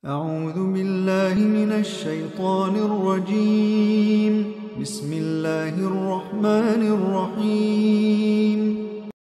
أعوذ بالله من الشيطان الرجيم. بسم الله الرحمن الرحيم.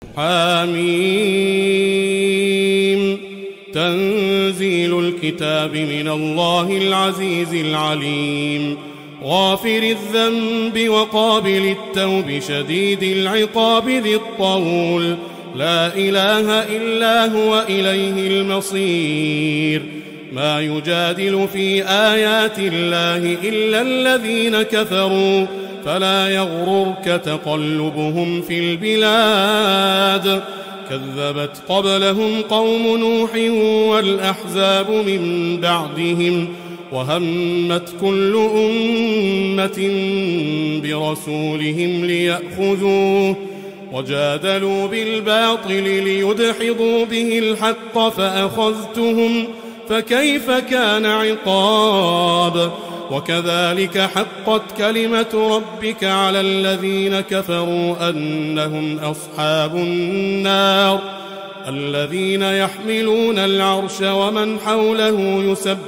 حميم. تنزيل الكتاب من الله العزيز العليم، غافر الذنب وقابل التوب شديد العقاب ذي الطول، لا إله إلا هو إليه المصير. ما يجادل في آيات الله إلا الذين كفروا، فلا يغررك تقلبهم في البلاد. كذبت قبلهم قوم نوح والأحزاب من بعدهم، وهمت كل أمة برسولهم ليأخذوه، وجادلوا بالباطل ليدحضوا به الحق فأخذتهم، فكيف كان عقاب. وكذلك حقت كلمة ربك على الذين كفروا أنهم أصحاب النار. الذين يحملون العرش ومن حوله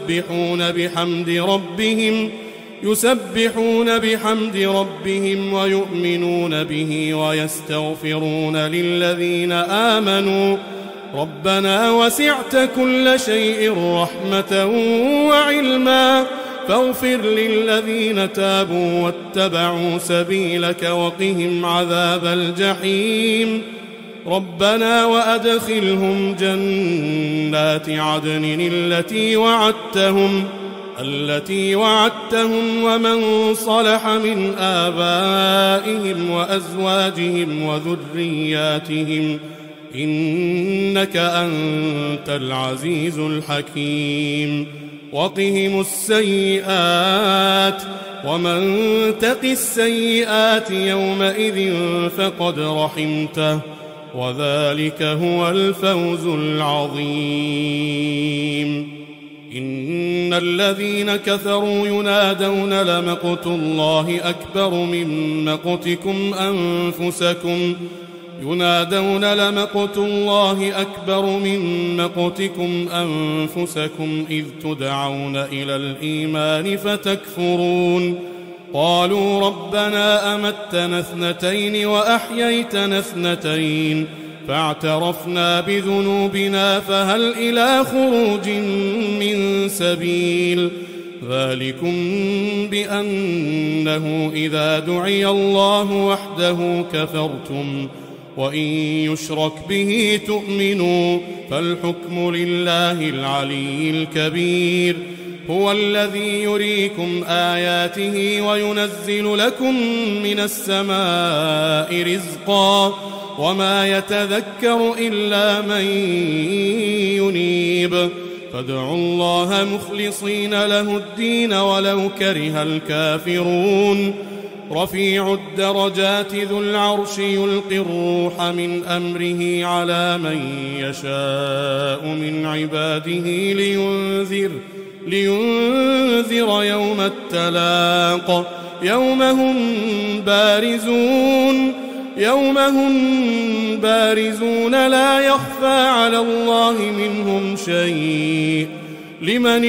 يسبحون بحمد ربهم ويؤمنون به ويستغفرون للذين آمنوا ربنا وسعت كل شيء رحمة وعلما فاغفر للذين تابوا واتبعوا سبيلك وقهم عذاب الجحيم. ربنا وأدخلهم جنات عدن التي وعدتهم ومن صلح من آبائهم وأزواجهم وذرياتهم إنك أنت العزيز الحكيم. وقهم السيئات، ومن تق السيئات يومئذ فقد رحمته، وذلك هو الفوز العظيم. إن الذين كفروا ينادون لمقت الله أكبر من مقتكم أنفسكم إذ تدعون إلى الإيمان فتكفرون. قالوا ربنا أمتنا اثنتين وأحييتنا اثنتين فاعترفنا بذنوبنا فهل إلى خروج من سبيل. ذلكم بأنه إذا دعي الله وحده كفرتم، وإن يشرك به تؤمنوا، فالحكم لله العلي الكبير. هو الذي يريكم آياته وينزل لكم من السماء رزقا، وما يتذكر إلا من ينيب. فادعوا الله مخلصين له الدين ولو كره الكافرون. رفيع الدرجات ذو العرش يلقي الروح من أمره على من يشاء من عباده لينذر يوم التلاق. يوم هم بارزون لا يخفى على الله منهم شيء. لمن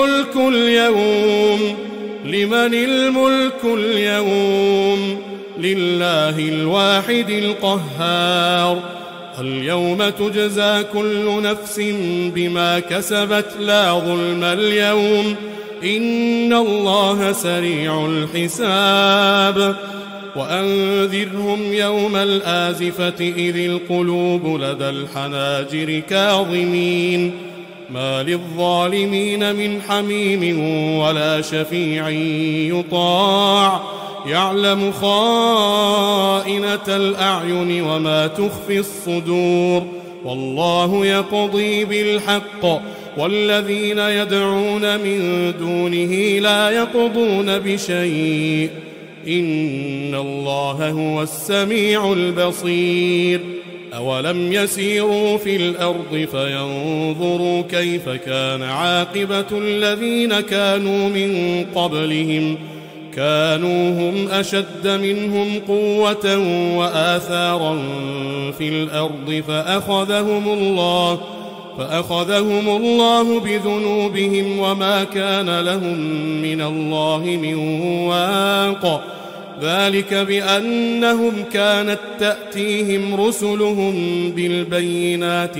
الملك اليوم لله الواحد القهار. اليوم تجزى كل نفس بما كسبت لا ظلم اليوم، إن الله سريع الحساب. وأنذرهم يوم الآزفة إذ القلوب لدى الحناجر كاظمين، ما للظالمين من حميم ولا شفيع يطاع. يعلم خائنة الأعين وما تخفي الصدور، والله يقضي بالحق، والذين يدعون من دونه لا يقضون بشيء، إن الله هو السميع البصير. أولم يسيروا في الأرض فينظروا كيف كان عاقبة الذين كانوا من قبلهم، كانوا هم أشد منهم قوة وآثارا في الأرض فأخذهم الله بذنوبهم وما كان لهم من الله من واق. ذلك بأنهم كانت تأتيهم رسلهم بالبينات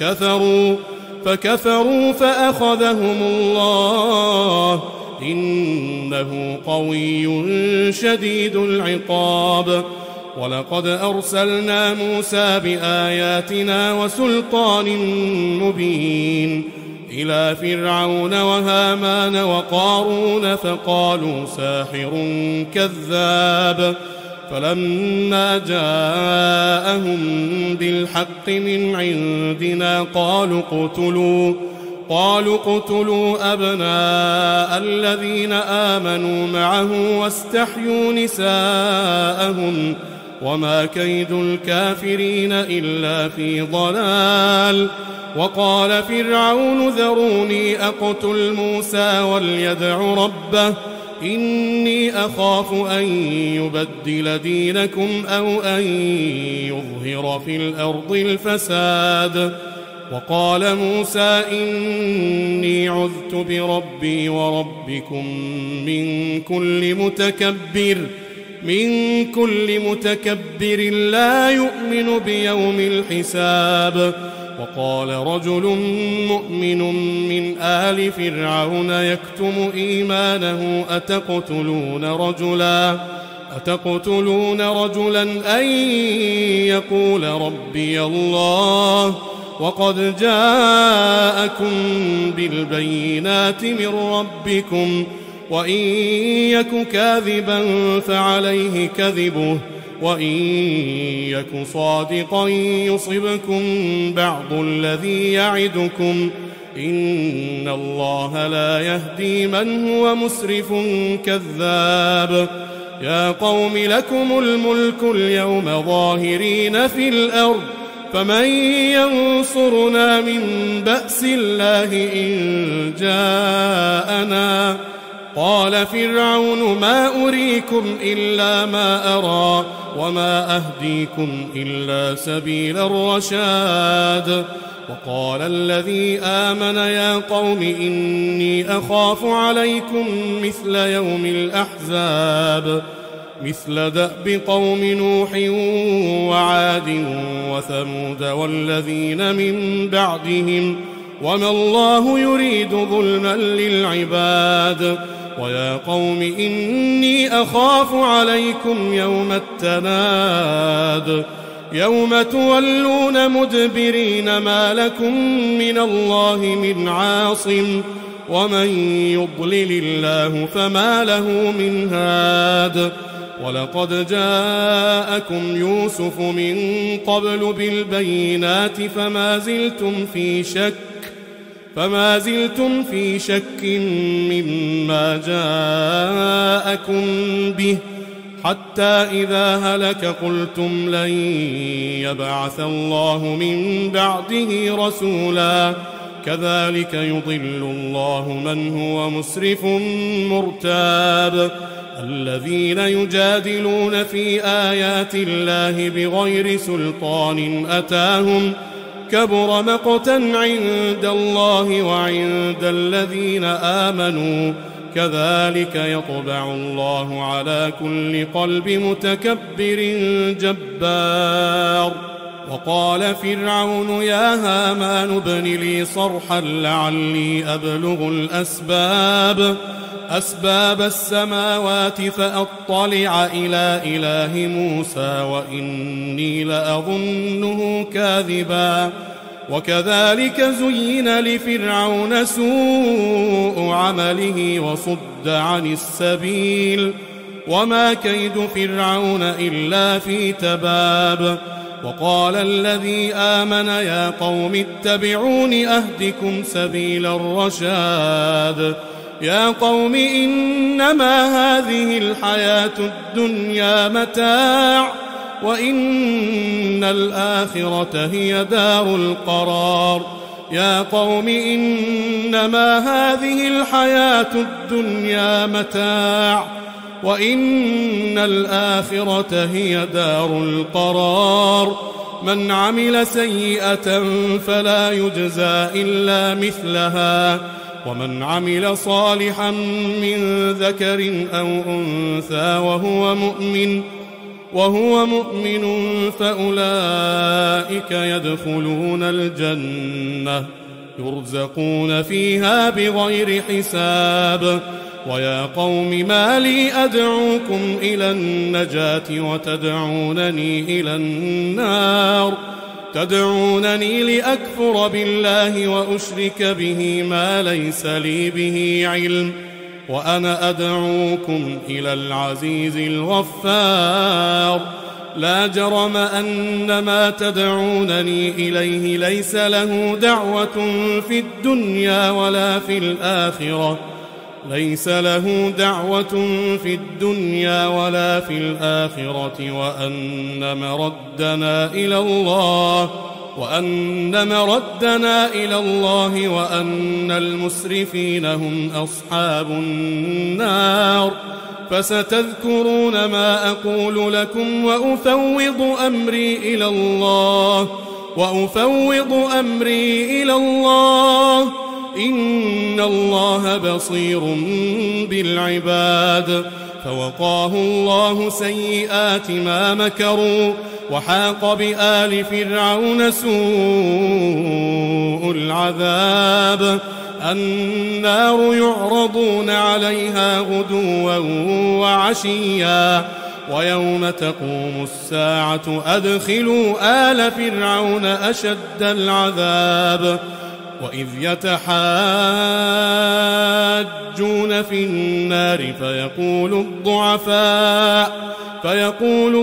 فكفروا فأخذهم الله إنه قوي شديد العقاب. ولقد أرسلنا موسى بآياتنا وسلطان مبين إلى فرعون وهامان وقارون فقالوا ساحر كذاب. فلما جاءهم بالحق من عندنا قالوا اقتلوا أبناء الذين آمنوا معه واستحيوا نساءهم وما كيد الكافرين إلا في ضلال. وقال فرعون ذروني أقتل موسى وليدع ربه إني أخاف أن يبدل دينكم أو أن يظهر في الأرض الفساد. وقال موسى إني عذت بربي وربكم من كل متكبر لا يؤمن بيوم الحساب. وقال رجل مؤمن من آل فرعون يكتم إيمانه أتقتلون رجلا أن يقول ربي الله وقد جاءكم بالبينات من ربكم وإن يك كاذبا فعليه كذبه وإن يك صادقا يصبكم بعض الذي يعدكم إن الله لا يهدي من هو مسرف كذاب. يا قوم لكم الملك اليوم ظاهرين في الأرض فمن ينصرنا من بأس الله إن جاءنا. قال فرعون ما أريكم إلا ما أرى وما أهديكم إلا سبيل الرشاد. وقال الذي آمن يا قوم إني أخاف عليكم مثل يوم الأحزاب مثل دأب قوم نوح وعاد وثمود والذين من بعدهم وما الله يريد ظلما للعباد. ويا قوم إني أخاف عليكم يوم التناد يوم تولون مدبرين ما لكم من الله من عاصم ومن يضلل الله فما له من هاد. ولقد جاءكم يوسف من قبل بالبينات فما زلتم في شك مما جاءكم به حتى إذا هلك قلتم لن يبعث الله من بعده رسولا كذلك يضل الله من هو مسرف مرتاب. الذين يجادلون في آيات الله بغير سلطان أتاهم كبر مقتا عند الله وعند الذين آمنوا كذلك يطبع الله على كل قلب متكبر جبار. وقال فرعون يا هامان ابن لي صرحا لعلي أبلغ أسباب السماوات فأطلع إلى إله موسى وإني لأظنه كاذبا. وكذلك زين لفرعون سوء عمله وصد عن السبيل وما كيد فرعون إلا في تباب. وقال الذي آمن يا قوم اتبعون أهدكم سبيل الرشاد. يا قوم إنما هذه الحياة الدنيا متاع وإن الآخرة هي دار القرار. يا قوم إنما هذه الحياة الدنيا متاع وإن الآخرة هي دار القرار. من عمل سيئة فلا يجزى إلا مثلها ومن عمل صالحا من ذكر أو أنثى وهو مؤمن فأولئك يدخلون الجنة يرزقون فيها بغير حساب. ويا قوم ما لي أدعوكم إلى النجاة وتدعونني إلى النار تدعونني لأكفر بالله وأشرك به ما ليس لي به علم وأنا أدعوكم إلى العزيز الغفار. لا جرم أن ما تدعونني إليه ليس له دعوة في الدنيا ولا في الآخرة وأن مردنا إلى الله وأن المسرفين هم أصحاب النار. فستذكرون ما أقول لكم وأفوض أمري إلى الله إن الله بصير بالعباد. فوقاه الله سيئات ما مكروا وحاق بآل فرعون سوء العذاب. النار يعرضون عليها غدوا وعشيا ويوم تقوم الساعة أدخلوا آل فرعون أشد العذاب. وإذ يتحاجون في النار فيقول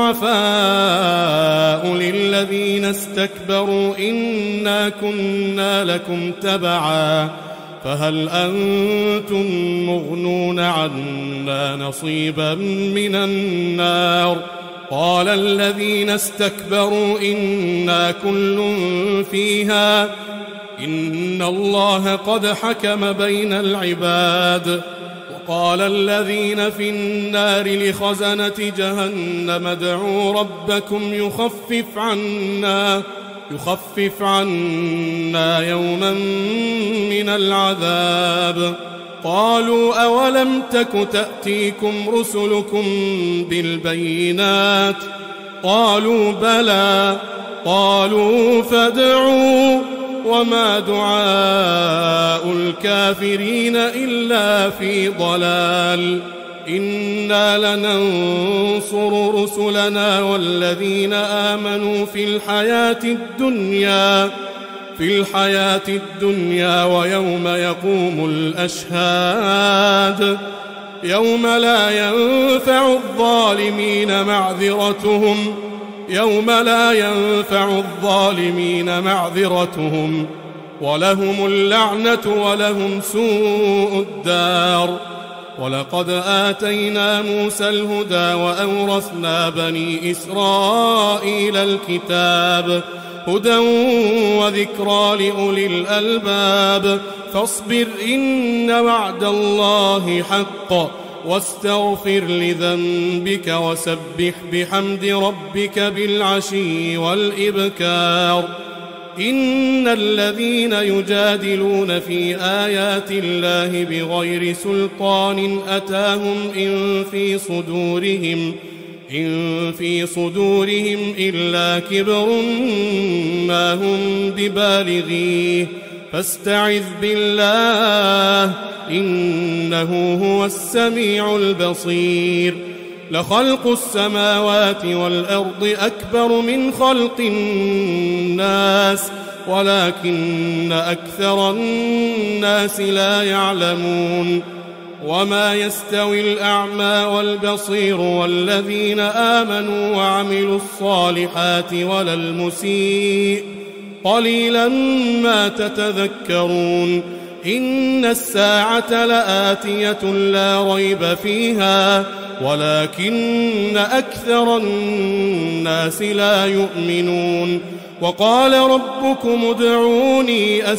الضعفاء للذين استكبروا إنا كنا لكم تبعا فهل أنتم مغنون عنا نصيبا من النار. قال الذين استكبروا إنا كل فيها إن الله قد حكم بين العباد. وقال الذين في النار لخزنة جهنم ادعوا ربكم يخفف عنا يوما من العذاب. قالوا أولم تك تأتيكم رسلكم بالبينات قالوا بلى قالوا فادعوا وما دعاء الكافرين إلا في ضلال. إنا لننصر رسلنا والذين آمنوا في الحياة الدنيا ويوم يقوم الأشهاد يوم لا ينفع الظالمين معذرتهم ولهم اللعنة ولهم سوء الدار. ولقد آتينا موسى الهدى وأورثنا بني إسرائيل الكتاب هدى وذكرى لأولي الألباب. فاصبر إن وعد الله حق واستغفر لذنبك وسبح بحمد ربك بالعشي والإبكار. إن الذين يجادلون في آيات الله بغير سلطان أتاهم إن في صدورهم إلا كبر ما هم ببالغيه فاستعذ بالله إنه هو السميع البصير. لخلق السماوات والأرض أكبر من خلق الناس ولكن أكثر الناس لا يعلمون. وما يستوي الأعمى والبصير والذين آمنوا وعملوا الصالحات ولا المسيء قليلا ما تتذكرون. إن الساعة لآتية لا ريب فيها ولكن أكثر الناس لا يؤمنون. وقال ربكم ادعوني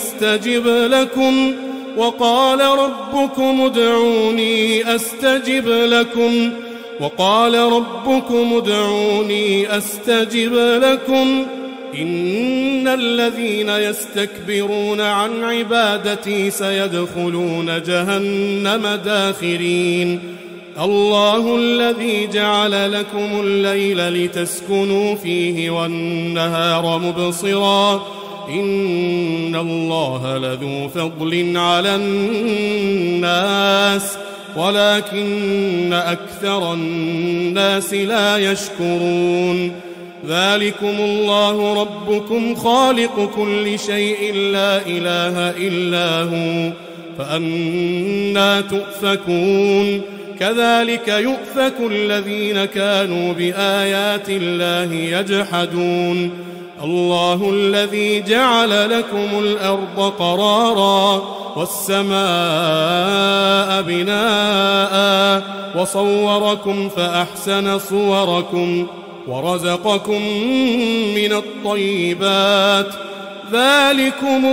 أستجب لكم وقال ربكم ادعوني أستجب لكم إن الذين يستكبرون عن عبادتي سيدخلون جهنم داخرين الله الذي جعل لكم الليل لتسكنوا فيه والنهار مبصرا إن الله لذو فضل على الناس ولكن أكثر الناس لا يشكرون ذلكم الله ربكم خالق كل شيء لا إله إلا هو فأنى تؤفكون كذلك يؤفك الذين كانوا بآيات الله يجحدون الله الذي جعل لكم الأرض قرارا والسماء بناء وصوركم فأحسن صوركم ورزقكم من الطيبات ذلكم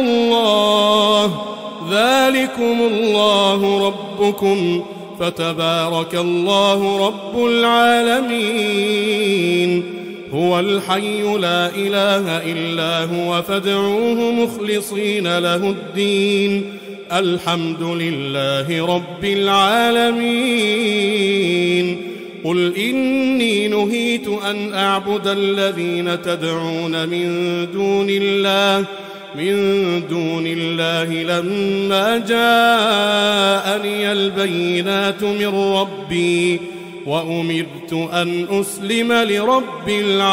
الله ربكم فتبارك الله رب العالمين هو الحي لا إله إلا هو فادعوه مخلصين له الدين الحمد لله رب العالمين قل إني نهيت أن أعبد الذين تدعون من دون الله لما جاءني البينات من ربي وأمرت أن أسلم لرب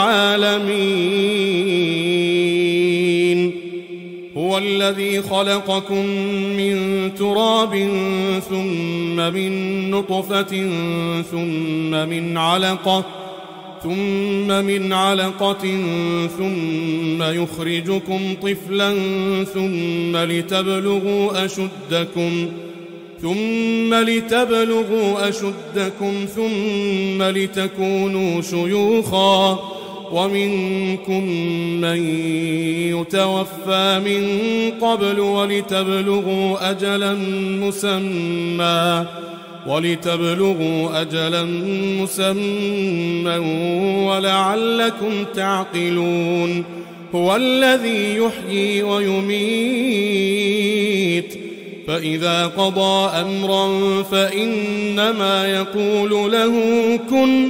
العالمين هو الذي خلقكم من تراب ثم من نطفة ثم من علقة ثم يخرجكم طفلا ثم لتبلغوا أشدكم ثم لتكونوا شيوخا ومنكم من يتوفى من قبل ولتبلغوا أجلا مسمى ولعلكم تعقلون هو الذي يحيي ويميت فإذا قضى أمرا فإنما يقول له كن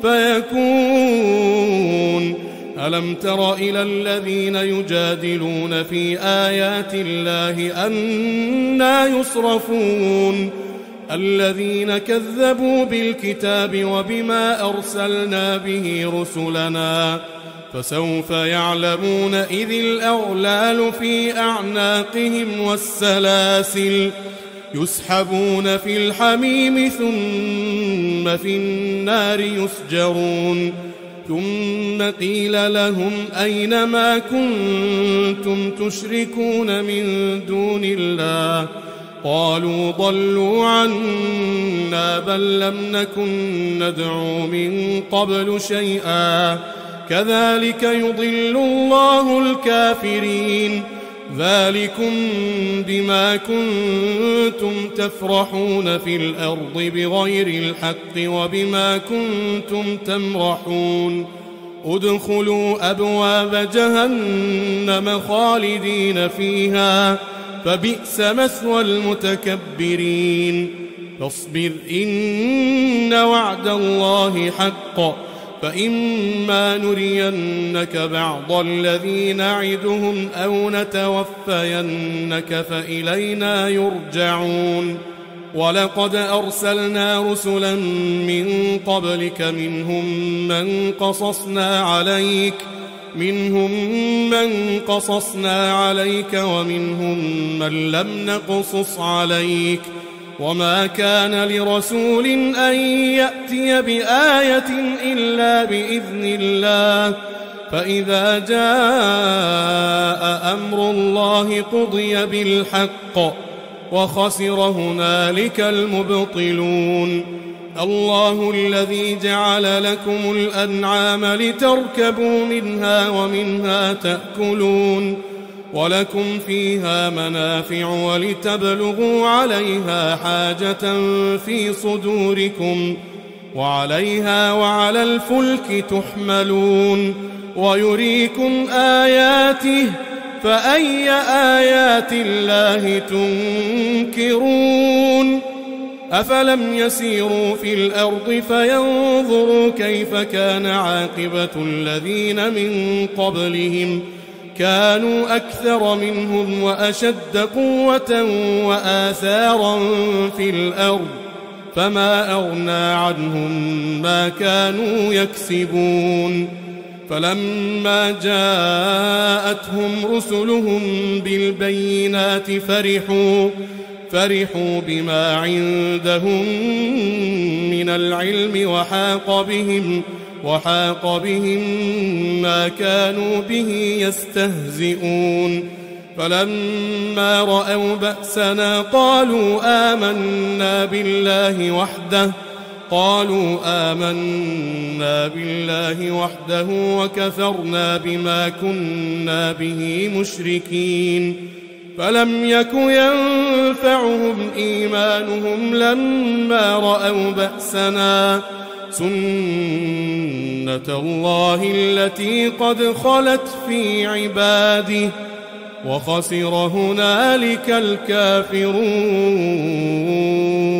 فيكون ألم تر إلى الذين يجادلون في آيات الله أنى يصرفون الذين كذبوا بالكتاب وبما أرسلنا به رسلنا فسوف يعلمون إذ الأغلال في أعناقهم والسلاسل يسحبون في الحميم ثم في النار يسجرون ثم قيل لهم أين ما كنتم تشركون من دون الله قالوا ضلوا عنا بل لم نكن ندعو من قبل شيئا كذلك يضل الله الكافرين ذلكم بما كنتم تفرحون في الأرض بغير الحق وبما كنتم تمرحون ادخلوا أبواب جهنم خالدين فيها فبئس مثوى المتكبرين فاصبر إن وعد الله حق فإما نرينك بعض الذي نعدهم أو نتوفينك فإلينا يرجعون ولقد أرسلنا رسلا من قبلك منهم من قصصنا عليك ومنهم من لم نقصص عليك وما كان لرسول أن يأتي بآية إلا بإذن الله فإذا جاء أمر الله قضي بالحق وخسر هنالك المبطلون الله الذي جعل لكم الأنعام لتركبوا منها ومنها تأكلون ولكم فيها منافع ولتبلغوا عليها حاجة في صدوركم وعليها وعلى الفلك تحملون ويريكم آياته فأي آيات الله تنكرون أفلم يسيروا في الأرض فينظروا كيف كان عاقبة الذين من قبلهم كانوا أكثر منهم وأشد قوة وآثارا في الأرض فما أغنى عنهم ما كانوا يكسبون فلما جاءتهم رسلهم بالبينات فرحوا بما عندهم من العلم وحاق بهم ما كانوا به يستهزئون فلما رأوا بأسنا قالوا آمنا بالله وحده وكفرنا بما كنا به مشركين فلم يك ينفعهم إيمانهم لما رأوا بأسنا سنة الله التي قد خلت في عباده وخسر هنالك الكافرون.